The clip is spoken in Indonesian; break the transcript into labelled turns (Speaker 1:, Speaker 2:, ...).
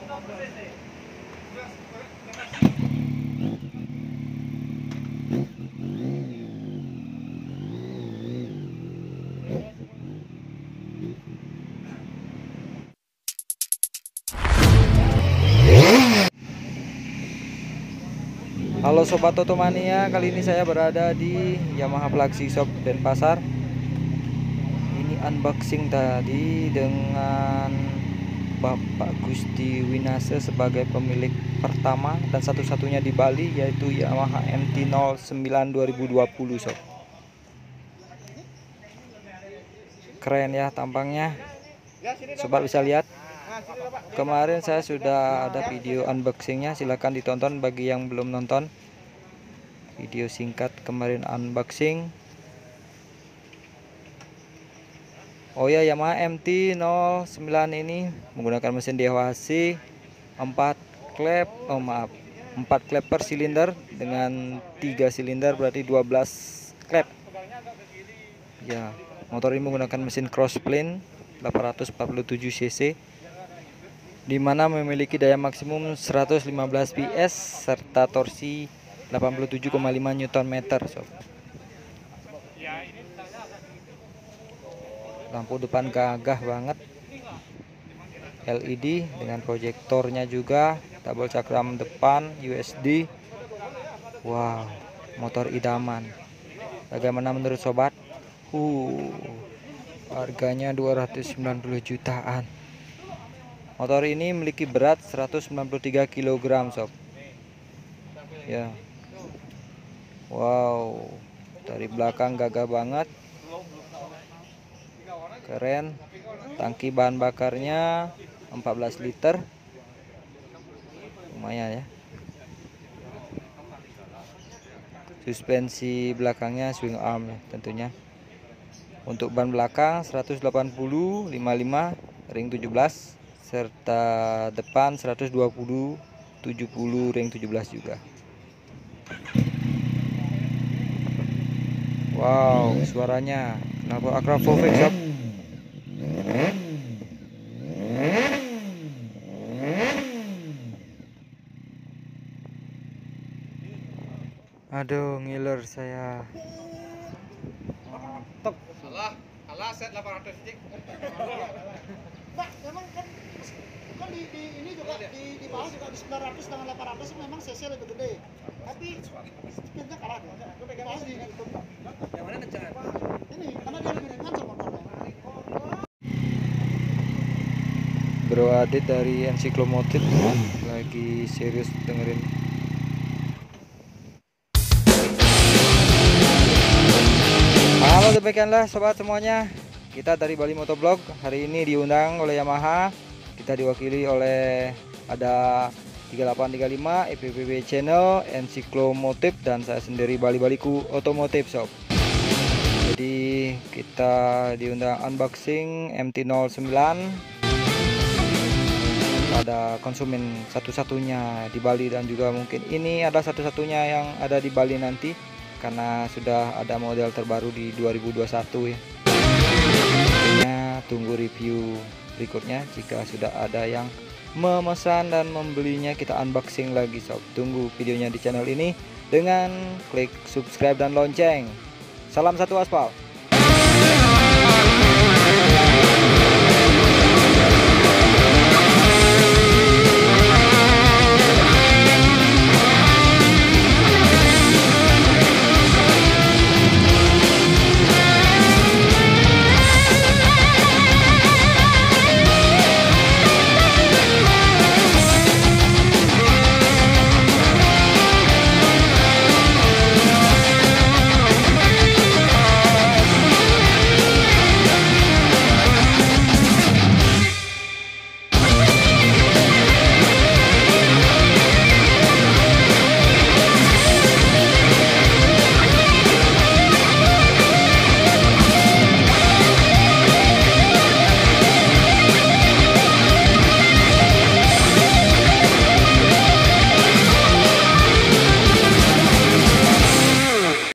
Speaker 1: Halo Sobat Otomania, kali ini saya berada di Yamaha Flagship Shop Denpasar. Ini unboxing tadi dengan Bapak Gusti Winase sebagai pemilik pertama dan satu-satunya di Bali, yaitu Yamaha MT-09 2020 Sob. Keren ya tampangnya, Sobat bisa lihat. Kemarin saya sudah ada video unboxingnya, silahkan ditonton bagi yang belum nonton. Video singkat kemarin unboxing. Oh ya, Yamaha MT-09 ini menggunakan mesin DHC 4 klep per silinder dengan 3 silinder, berarti 12 klep. Ya, motor ini menggunakan mesin crossplane 847 cc, dimana memiliki daya maksimum 115 PS serta torsi 87,5 Nm sob. Lampu depan gagah banget, LED dengan proyektornya juga, tabel cakram depan USD. Wow, motor idaman. Bagaimana menurut sobat? Harganya 290 jutaan. Motor ini memiliki berat 193 kg sob. Ya. Wow, dari belakang gagah banget, keren. Tangki bahan bakarnya 14 liter, lumayan ya. Suspensi belakangnya swing arm ya tentunya. Untuk ban belakang 180 55 ring 17, serta depan 120 70 ring 17 juga. Wow, suaranya kenapa Akrafovik sob? Aduh, ngiler saya. Mantap.
Speaker 2: Alah set 800 stick.
Speaker 3: Pak, memang kan di ini juga di bawah juga di 900 dengan 800 memang cc lebih gede. Tapi speednya kalah dia. Di bawah di itu.
Speaker 2: Yang mana kencengan?
Speaker 3: Ini karena dia lebih ringan sama motornya.
Speaker 1: Bro Adit dari Ensiklomotif lagi serius dengerin. Halo, demikianlah sobat semuanya, kita dari Bali Motovlog hari ini diundang oleh Yamaha. Kita diwakili oleh ada 3835 EPPB Channel, Ensiklomotif, dan saya sendiri Bali-Baliku Otomotif Shop. Jadi kita diundang unboxing MT-09 pada konsumen satu-satunya di Bali, dan juga mungkin ini adalah satu-satunya yang ada di Bali nanti, karena sudah ada model terbaru di 2021 ya. Tentunya tunggu review berikutnya jika sudah ada yang memesan dan membelinya, kita unboxing lagi sob. Tunggu videonya di channel ini dengan klik subscribe dan lonceng. Salam satu aspal.